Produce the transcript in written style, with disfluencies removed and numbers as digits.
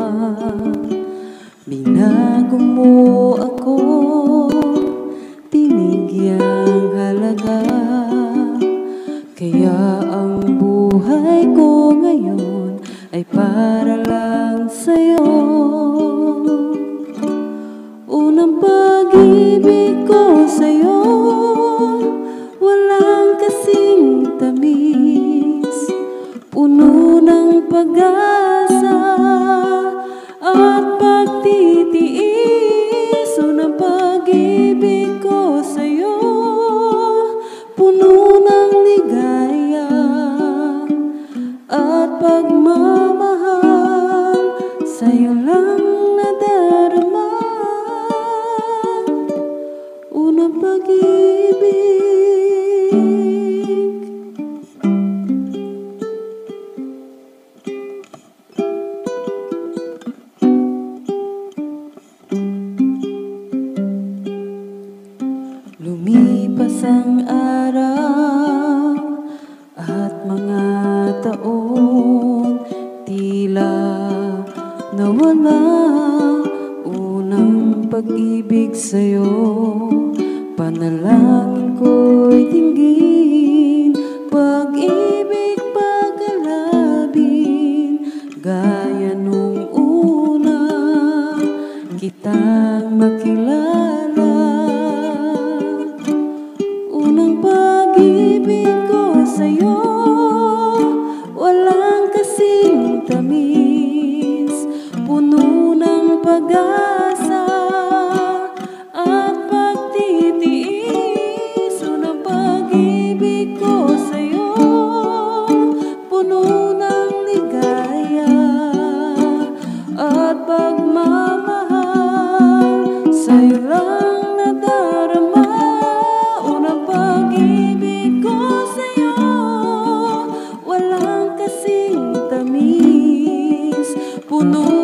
Binago mo ako, binigyang halaga, kaya ang buhay ko ngayon ay para lang sa'yo. Unang pag-ibig ko sa'yo, walang kasing tamis, puno ng pag-asa at pagtitiis. Unang pag-ibig ko sa'yo, puno ng ligaya at pagmamahal, sa'yo lang nadarama. Unang pag-ibig. Lumipas ang araw at mga taon, tila nawala. Unang pag-ibig sa'yo, panalangin ko'y tinggin. Pag-ibig pag-alabin, gaya nung una kitang makilala. Unang pag-ibig ko sa'yo, walang kasing tamis, puno ng pag-asa at pagtitiis. Unang pag-ibig ko sa'yo, puno ng ligaya at pagmamahal, sa'yo lang nadarama. Unang pag-ibig ko sa'yo, walang kasing tamis, puno